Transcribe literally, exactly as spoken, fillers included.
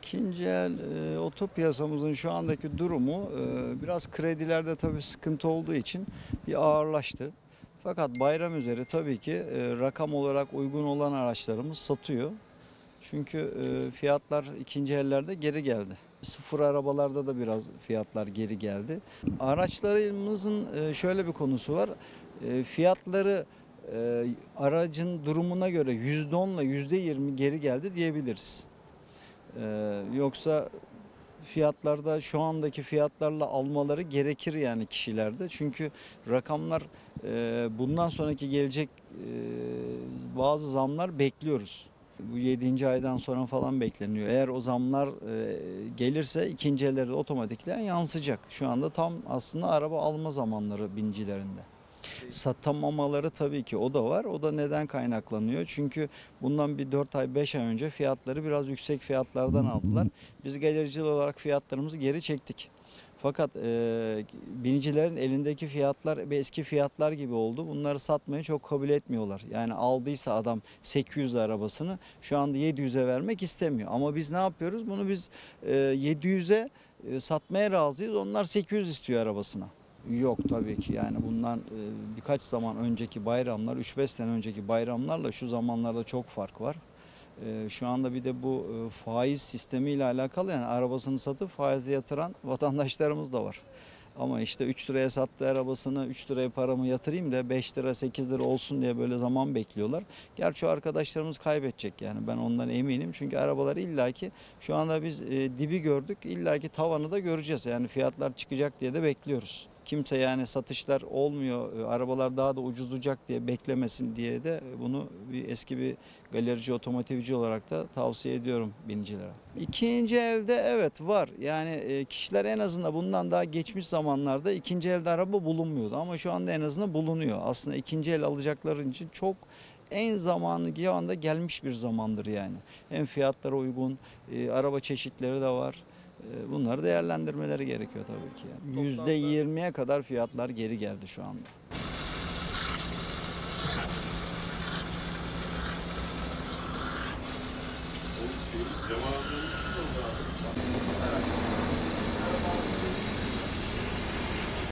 İkinci el e, oto piyasamızın şu andaki durumu e, biraz kredilerde tabii sıkıntı olduğu için bir ağırlaştı. Fakat bayram üzeri tabii ki e, rakam olarak uygun olan araçlarımız satıyor. Çünkü e, fiyatlar ikinci ellerde geri geldi. Sıfır arabalarda da biraz fiyatlar geri geldi. Araçlarımızın e, şöyle bir konusu var. E, fiyatları e, aracın durumuna göre yüzde on ile yüzde yirmi geri geldi diyebiliriz. Ee, yoksa fiyatlarda şu andaki fiyatlarla almaları gerekir yani kişilerde. Çünkü rakamlar e, bundan sonraki gelecek e, bazı zamlar bekliyoruz. Bu yedinci aydan sonra falan bekleniyor. Eğer o zamlar e, gelirse ikinci ellerde otomatikten yansıyacak. Şu anda tam aslında araba alma zamanları binicilerinde. Satamamaları tabii ki o da var. O da neden kaynaklanıyor? Çünkü bundan bir dört ay beş ay önce fiyatları biraz yüksek fiyatlardan aldılar. Biz galericiler olarak fiyatlarımızı geri çektik. Fakat e, binicilerin elindeki fiyatlar eski fiyatlar gibi oldu. Bunları satmayı çok kabul etmiyorlar. Yani aldıysa adam sekiz yüz arabasını şu anda yedi yüze vermek istemiyor. Ama biz ne yapıyoruz? Bunu biz e, yedi yüze e, satmaya razıyız. Onlar sekiz yüz istiyor arabasına. Yok tabii ki yani bundan e, birkaç zaman önceki bayramlar, üç beş sene önceki bayramlarla şu zamanlarda çok fark var. E, Şu anda bir de bu e, faiz sistemiyle alakalı yani arabasını satıp faize yatıran vatandaşlarımız da var. Ama işte üç liraya sattığı arabasını üç liraya paramı yatırayım da beş lira sekiz lira olsun diye böyle zaman bekliyorlar. Gerçi o arkadaşlarımız kaybedecek yani ben ondan eminim. Çünkü arabalar illaki şu anda biz e, dibi gördük illaki tavanı da göreceğiz. Yani fiyatlar çıkacak diye de bekliyoruz. Kimse yani satışlar olmuyor, e, arabalar daha da ucuzlayacak diye beklemesin diye de bunu bir eski bir galerici, otomotivci olarak da tavsiye ediyorum binicilere. İkinci elde evet var. Yani e, kişiler en azından bundan daha geçmiş zamanlarda ikinci elde araba bulunmuyordu. Ama şu anda en azından bulunuyor. Aslında ikinci el alacakları için çok en zamanı anda gelmiş bir zamandır yani. Hem fiyatlara uygun, e, araba çeşitleri de var. E, Bunları değerlendirmeleri gerekiyor tabii ki. Yani. yüzde yirmiye kadar fiyatlar geri geldi şu anda. O şey, cemaat olmuş mu abi?